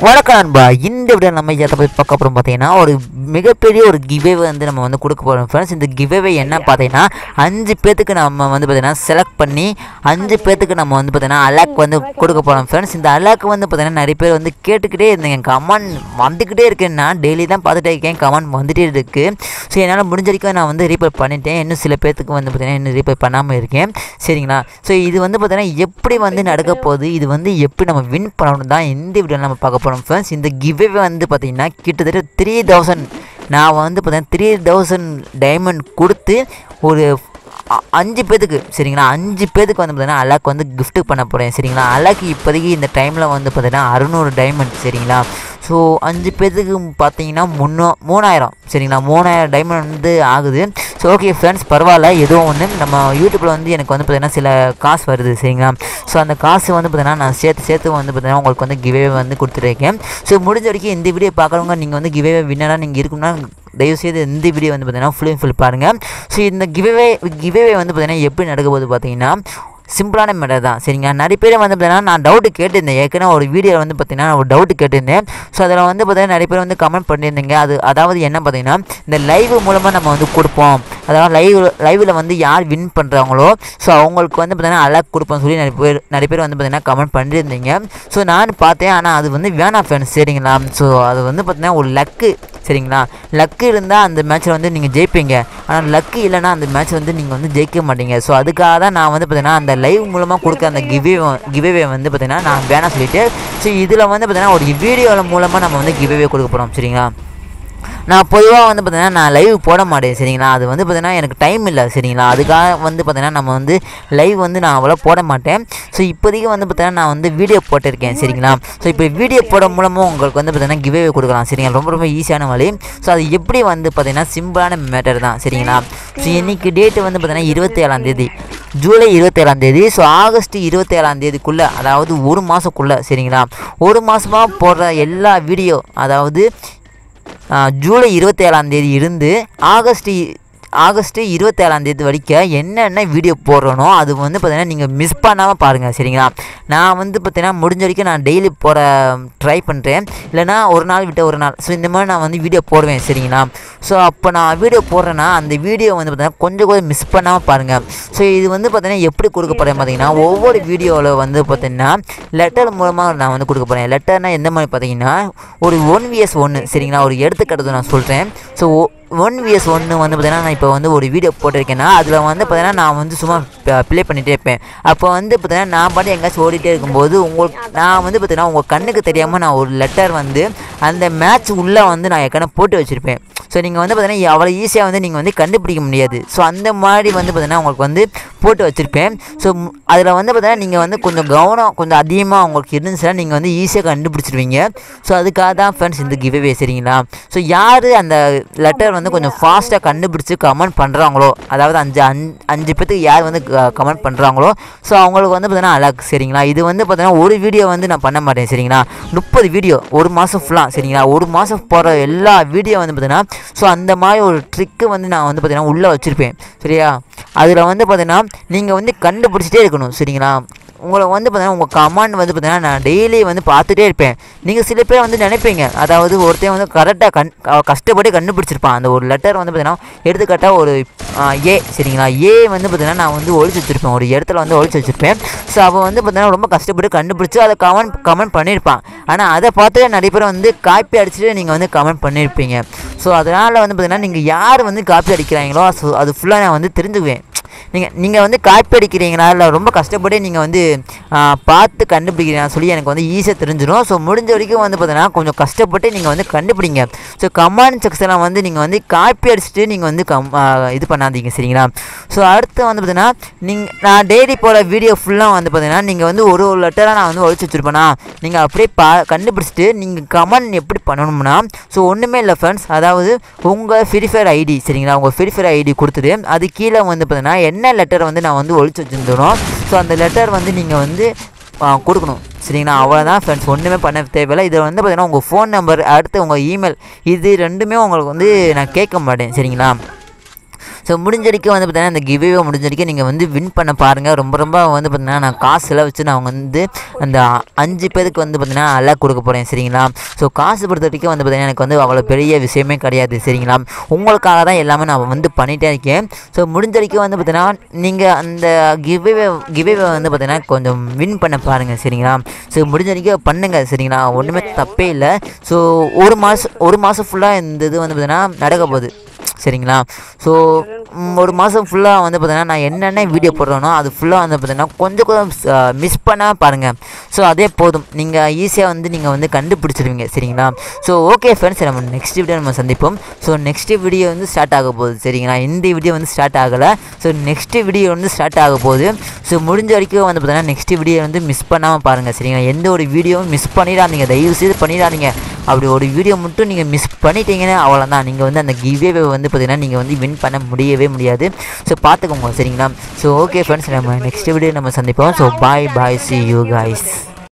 வணக்கம் நண்பா. இந்த வீடியோ நம்ம எதை போய் பார்க்க போகிறோம் பார்த்தீங்கன்னா, ஒரு மிகப்பெரிய ஒரு கிவ்அவே வந்து நம்ம வந்து கொடுக்க போகிறோம் ஃப்ரெண்ட்ஸ். இந்த கிவ்அவே என்ன பார்த்தீங்கன்னா, 5 பேத்துக்கு நம்ம வந்து பார்த்தீங்கன்னா செலக்ட் பண்ணி 5 பேத்துக்கு நம்ம வந்து பார்த்தீங்கன்னா அலாக் வந்து கொடுக்க போகிறோம் ஃப்ரெண்ட்ஸ். இந்த அலாக் வந்து பார்த்தீங்கன்னா நிறைய பேர் வந்து கேட்டுக்கிட்டே இருந்தீங்க, கமெண்ட் வந்துக்கிட்டே இருக்கேன். நான் டெய்லி தான் பார்த்துட்டே இருக்கேன், கமெண்ட் வந்துகிட்டே இருக்குது. ஸோ என்னால் முடிஞ்ச வரைக்கும் நான் வந்து ரீப்ளை பண்ணிட்டேன். இன்னும் சில பேத்துக்கு வந்து பார்த்தீங்கன்னா இன்னும் ரீப்ளை பண்ணாமல் இருக்கேன், சரிங்களா? ஸோ இது வந்து பார்த்தீங்கன்னா எப்படி வந்து நடக்க போகுது, இது வந்து எப்படி நம்ம வின் பண்ணணும் தான் இந்த வீடியோவில் நம்ம பார்க்க போகிறோம் ஃப்ரெண்ட்ஸ். இந்த கிவ்அவே வந்து பார்த்தீங்கன்னா கிட்டத்தட்ட 3000 நான் வந்து பார்த்தீங்கன்னா 3000 டைமண்ட் கொடுத்து ஒரு 5 பேத்துக்கு, சரிங்களா? 5 பேத்துக்கு வந்து பார்த்தீங்கன்னா அலாக் வந்து கிஃப்ட்டு பண்ண போகிறேன், சரிங்களா? அலாக்கு இப்போதைக்கு இந்த டைமில் வந்து பார்த்தீங்கன்னா 600 டைமண்ட், சரிங்களா? ஸோ 5 பேத்துக்கு பார்த்தீங்கன்னா 3000, சரிங்களா? 3000 டைமண்ட் வந்து ஆகுது. ஸோ ஓகே ஃப்ரெண்ட்ஸ், பரவாயில்ல. ஏதோ ஒன்று நம்ம யூடியூப்பில் வந்து எனக்கு வந்து பார்த்தீங்கன்னா சில காசு வருது, சரிங்களா? ஸோ அந்த காசு வந்து பார்த்தீங்கன்னா நான் சேர்த்து வந்து பார்த்தீங்கன்னா உங்களுக்கு வந்து கிவ்அவே வந்து கொடுத்துருக்கேன். ஸோ முடிஞ்ச வரைக்கும் இந்த வீடியோ பார்க்குறவங்க நீங்கள் வந்து கிவ்அவே வின்னராக நீங்கள் இருக்குன்னா தயவுசெய்து இந்த வீடியோ வந்து பார்த்தீங்கன்னா ஃபுல் பாருங்கள். ஸோ இந்த கிவ்அவே வந்து பார்த்தீங்கன்னா எப்படி நடக்க போகுது பார்த்தீங்கன்னா சிம்பிளான மேட்டர் தான், சரிங்க? நிறைய பேர் வந்து பார்த்தீங்கன்னா நான் டவுட்டு கேட்டிருந்தேன், ஏற்கனவே ஒரு வீடியோவில் வந்து பார்த்தீங்கன்னா ஒரு டவுட்டு கேட்டிருந்தேன். ஸோ அதில் வந்து பார்த்தீங்கன்னா நிறைய பேர் வந்து கமெண்ட் பண்ணியிருந்தீங்க. அதாவது என்ன பார்த்தீங்கன்னா, இந்த லைவ் மூலமாக நம்ம வந்து கொடுப்போம், அதாவது லைவில் வந்து யார் வின் பண்ணுறாங்களோ ஸோ அவங்களுக்கு வந்து பார்த்தீங்கன்னா அலாக் கொடுப்போம்னு சொல்லி நிறைய பேர் வந்து பார்த்தீங்கன்னா கமெண்ட் பண்ணியிருந்தீங்க. ஸோ நான் பார்த்தேன், ஆனால் அது வந்து வேணாம் ஃப்ரெண்ட்ஸ், சரிங்களா? ஸோ அது வந்து பார்த்தீங்கன்னா ஒரு லக்கு, சரிங்களா? லக்கு இருந்தால் அந்த மேட்ச்சில் வந்து நீங்கள் ஜெயிப்பீங்க, ஆனால் லக்கு இல்லைனா அந்த மேட்ச் வந்து நீங்கள் வந்து ஜெயிக்க மாட்டீங்க. ஸோ அதுக்காக தான் நான் வந்து பார்த்தீங்கன்னா அந்த லைவ் மூலமாக கொடுக்க அந்த கிவ்அவே வந்து பார்த்தீங்கன்னா நான் வேணாம் சொல்லிவிட்டு, ஸோ இதில் வந்து பார்த்தீங்கன்னா ஒரு வீடியோவில் மூலமாக நம்ம வந்து கிவ்அவே கொடுக்க போகிறோம், சரிங்களா? நான் பொதுவாக வந்து பார்த்தீங்கன்னா நான் லைவ் போட மாட்டேன், சரிங்களா? அது வந்து பார்த்தீங்கன்னா எனக்கு டைம் இல்லை, சரிங்களா? அதுக்காக வந்து பார்த்தீங்கன்னா நம்ம வந்து லைவ் வந்து நான் அவ்வளோ போட மாட்டேன். ஸோ இப்போதைக்கு வந்து பார்த்தீங்கன்னா நான் வந்து வீடியோ போட்டிருக்கேன், சரிங்களா? ஸோ இப்போ வீடியோ போட மூலமாக உங்களுக்கு வந்து பார்த்தீங்கன்னா கிவ்அவே கொடுக்கலாம், சரிங்களா? ரொம்ப ஈஸியான வழி. ஸோ அது எப்படி வந்து பார்த்தீங்கன்னா சிம்பிளான மேட்டர் தான், சரிங்களா? ஸோ இன்றைக்கி டேட்டு வந்து பார்த்தீங்கன்னா 27ஆம் தேதி, ஜூலை 27ஆம் தேதி. ஸோ ஆகஸ்ட் 27ஆம் தேதிக்குள்ளே, அதாவது ஒரு மாதக்குள்ளே, சரிங்களா? ஒரு மாதமாக போடுற எல்லா வீடியோ, அதாவது ஜூலை 27ஆம் தேதி இருந்து ஆகஸ்ட் 27ஆம் தேதி வரைக்கும் என்னென்ன வீடியோ போடுறனோ அது வந்து பார்த்தீங்கன்னா நீங்கள் மிஸ் பண்ணாமல் பாருங்கள், சரிங்களா? நான் வந்து பார்த்தீங்கன்னா முடிஞ்ச வரைக்கும் நான் டெய்லி போட ட்ரை பண்ணுறேன், இல்லைனா ஒரு நாள் விட்டு ஒரு நாள். ஸோ இந்த மாதிரி நான் வந்து வீடியோ போடுவேன், சரிங்களா? ஸோ அப்போ நான் வீடியோ போடுறேன்னா அந்த வீடியோ வந்து பார்த்தீங்கன்னா கொஞ்சம் மிஸ் பண்ணாமல் பாருங்கள். ஸோ இது வந்து பார்த்தீங்கன்னா எப்படி கொடுக்க போகிறேன் பார்த்தீங்கன்னா, ஒவ்வொரு வீடியோவில் வந்து பார்த்தீங்கன்னா லெட்டர் மூலமாக நான் வந்து கொடுக்க போகிறேன். லெட்டர்னால் எந்த மாதிரி பார்த்தீங்கன்னா ஒரு 1vs1, சரிங்களா? ஒரு எடுத்துக்காட்டு நான் சொல்கிறேன். ஸோ 1vs1 வந்து பார்த்தீங்கன்னா நான் இப்போ வந்து ஒரு வீடியோ போட்டிருக்கேன்னா அதில் வந்து பார்த்தீங்கன்னா நான் வந்து சும்மா ப்ளே பண்ணிகிட்டே இருப்பேன். அப்போ வந்து பார்த்தீங்கன்னா நான் பாட்டு எங்கேயாச்சும் ஓடிட்டே இருக்கும்போது நான் வந்து பார்த்தீங்கன்னா உங்கள் கண்ணுக்கு தெரியாமல் நான் ஒரு லெட்டர் வந்து அந்த மேட்ச் உள்ளே வந்து நான் ஏற்கனவே போட்டு வச்சுருப்பேன். ஸோ நீங்கள் வந்து பார்த்தீங்கன்னா அவ்வளோ ஈஸியாக வந்து நீங்கள் வந்து கண்டுபிடிக்க முடியாது. ஸோ அந்த மாதிரி வந்து பார்த்தீங்கன்னா உங்களுக்கு வந்து போட்டு வச்சுருப்பேன். ஸோ அதில் வந்து பார்த்தீங்கன்னா நீங்கள் வந்து கொஞ்சம் கவனம் கொஞ்சம் அதிகமாக உங்களுக்கு இருந்துச்சுன்னா நீங்கள் வந்து ஈஸியாக கண்டுபிடிச்சிருவீங்க. ஸோ அதுக்காக தான் ஃப்ரெண்ட்ஸ் இந்த கிவ்அவே, சரிங்களா? ஸோ யார் அந்த லெட்டர் வந்து கொஞ்சம் ஃபாஸ்ட்டாக கண்டுபிடிச்சி கமெண்ட் பண்ணுறாங்களோ, அதாவது அஞ்சு பேத்துக்கு யார் வந்து கமெண்ட் பண்ணுறாங்களோ ஸோ அவங்களுக்கு வந்து பார்த்தீங்கன்னா அலாக், சரிங்களா? இது வந்து பார்த்தீங்கன்னா ஒரு வீடியோ வந்து நான் பண்ண மாட்டேன், சரிங்களா? 30 வீடியோ ஒரு மாதம் ஃபுல்லாக, சரிங்களா? ஒரு மாதம் போகிற எல்லா வீடியோ வந்து பார்த்தீங்கன்னா ஸோ அந்த மாதிரி ஒரு ட்ரிக்கு வந்து நான் வந்து பார்த்தீங்கன்னா உள்ளே வச்சுருப்பேன், சரியா? அதில் வந்து பார்த்தீங்கன்னா நீங்கள் வந்து கண்டுபிடிச்சிட்டே இருக்கணும், சரிங்களா? உங்களை வந்து பார்த்தீங்கன்னா உங்கள் கமெண்ட் வந்து பார்த்தீங்கன்னா நான் டெய்லி வந்து பார்த்துட்டே இருப்பேன். நீங்கள் சில பேர் வந்து நினைப்பீங்க, அதாவது ஒருத்தன் வந்து கரெக்டாக கஷ்டப்பட்டு கண்டுபிடிச்சிருப்பான் அந்த ஒரு லெட்டர் வந்து பார்த்தீங்கன்னா எடுத்துக்காட்டால் ஒரு ஏ, சரிங்களா? ஏ வந்து பார்த்தீங்கன்னா நான் வந்து ஒழிச்சு வச்சுருப்பேன், ஒரு இடத்துல வந்து ஒழிச்சு வச்சுருப்பேன். ஸோ அவன் வந்து பார்த்தீங்கன்னா ரொம்ப கஷ்டப்பட்டு கண்டுபிடிச்சி அதை கமெண்ட் பண்ணியிருப்பான். ஆனால் அதை பார்த்து நிறைய பேர் வந்து காப்பி அடிச்சுட்டு நீங்கள் வந்து கமெண்ட் பண்ணியிருப்பீங்க. ஸோ அதனால் வந்து பார்த்தீங்கன்னா நீங்கள் யார் வந்து காப்பி அடிக்கிறாங்களோ ஸோ அது ஃபுல்லாக நான் வந்து தெரிஞ்சுக்குவேன். நீங்கள் வந்து காப்பி அடிக்கிறீங்களா இல்லை ரொம்ப கஷ்டப்பட்டு நீங்கள் வந்து பார்த்து கண்டுபிடிக்கிறீங்கன்னு சொல்லி எனக்கு வந்து ஈஸியாக தெரிஞ்சிடும். ஸோ முடிஞ்ச வரைக்கும் வந்து பார்த்தீங்கன்னா கொஞ்சம் கஷ்டப்பட்டு நீங்கள் வந்து கண்டுபிடிங்க. ஸோ கமெண்ட் செக்ஷனில் வந்து நீங்கள் வந்து காப்பி அடிச்சுட்டு நீங்கள் வந்து இது பண்ணாதீங்க, சரிங்களா? ஸோ அடுத்து வந்து பார்த்தீங்கன்னா நான் டெய்லி போகிற வீடியோ ஃபுல்லாக வந்து பார்த்தீங்கன்னா நீங்கள் வந்து ஒரு லெட்டராக நான் வந்து ஒழிச்சு வச்சுருப்பேன்னா நீங்கள் அப்படியே கண்டுபிடிச்சிட்டு நீங்கள் கமெண்ட் எப்படி பண்ணணும்னா, ஸோ ஒன்றுமே இல்லை ஃப்ரெண்ட்ஸ், அதாவது உங்கள் ஃப்ரீ ஃபயர் ஐடி, சரிங்களா? உங்கள் ஃப்ரீ ஃபயர் ஐடி கொடுத்துட்டு அது கீழே வந்து பார்த்தீங்கன்னா என்ன லெட்டர் வந்து நான் வந்து ஒழிச்சு வச்சுருந்தோம் ஸோ அந்த லெட்டர் வந்து நீங்கள் வந்து கொடுக்கணும், சரிங்களா? அவ்வளோதான் ஃப்ரெண்ட்ஸ், ஒன்றுமே பண்ண தேவையில்லை. இதில் வந்து பார்த்தீங்கன்னா உங்கள் ஃபோன் நம்பர், அடுத்து உங்கள் இமெயில், இது ரெண்டுமே உங்களுக்கு வந்து நான் கேட்க மாட்டேன், சரிங்களா? ஸோ முடிஞ்ச வரைக்கும் வந்து பார்த்தீங்கன்னா இந்த கிவ்வே முடிஞ்ச வரைக்கும் நீங்கள் வந்து வின் பண்ண பாருங்கள். ரொம்ப ரொம்ப வந்து பார்த்தீங்கன்னா நான் காசுலாம் வச்சு நான் வந்து அந்த 5 பேருக்கு வந்து பார்த்தீங்கன்னா அலக் கொடுக்க போகிறேன் சரிங்களா. ஸோ காசு பொறுத்த வரைக்கும் வந்து பார்த்தீங்கன்னா எனக்கு வந்து அவ்வளோ பெரிய விஷயமே கிடையாது சரிங்களா. உங்களுக்காக தான் எல்லாமே நான் வந்து பண்ணிகிட்டே இருக்கேன். ஸோ முடிஞ்ச வரைக்கும் வந்து பார்த்தீங்கன்னா நீங்கள் அந்த கிவ்வே வந்து பார்த்தீங்கன்னா கொஞ்சம் வின் பண்ண பாருங்கள் சரிங்களா. ஸோ முடிஞ்ச வரைக்கும் பண்ணுங்கள் சரிங்களா, ஒன்றுமே தப்பே இல்லை. ஸோ ஒரு மாதம் ஃபுல்லாக இந்த இது வந்து பார்த்தீங்கன்னா நடக்க போகுது சரிங்களா. ஸோ ஒரு மாதம் ஃபுல்லாக வந்து பார்த்தீங்கன்னா நான் என்னென்ன வீடியோ போடுறேனோ அது ஃபுல்லாக வந்து பார்த்தீங்கன்னா கொஞ்சம் மிஸ் பண்ணால் பாருங்கள். ஸோ அதே போதும், நீங்கள் ஈஸியாக வந்து நீங்கள் வந்து கண்டுபிடிச்சிடுவீங்க சரிங்களா. ஸோ ஓகே ஃப்ரெண்ட்ஸ், நம்ம நெக்ஸ்ட் வீடியோ நம்ம சந்திப்போம். ஸோ நெக்ஸ்ட் வீடியோ வந்து ஸ்டார்ட் ஆக போகுது சரிங்களா. இந்த வீடியோ வந்து ஸ்டார்ட் ஆகலை. ஸோ நெக்ஸ்ட் வீடியோ வந்து ஸ்டார்ட் ஆக போகுது. ஸோ முடிஞ்ச வரைக்கும் வந்து பார்த்தீங்கன்னா நெக்ஸ்ட் வீடியோ வந்து மிஸ் பண்ணாமல் பாருங்கள் சரிங்களா. எந்த ஒரு வீடியோவும் மிஸ் பண்ணிடாதீங்க, தயவு செய்து பண்ணிடாதீங்க. அப்படி ஒரு வீடியோ மட்டும் நீங்கள் மிஸ் பண்ணிட்டீங்கன்னா அவ்வளோதான், நீங்கள் வந்து அந்த கிவ்வே வந்து பார்த்தீங்கன்னா நீங்கள் வந்து வின் பண்ண முடியவே முடியாது. ஸோ பார்த்துக்கோங்க சரிங்களா. ஸோ ஓகே ஃப்ரெண்ட்ஸ், நம்ம நெக்ஸ்ட் வீடியோ நம்ம சந்திப்போம். So bye, see you guys.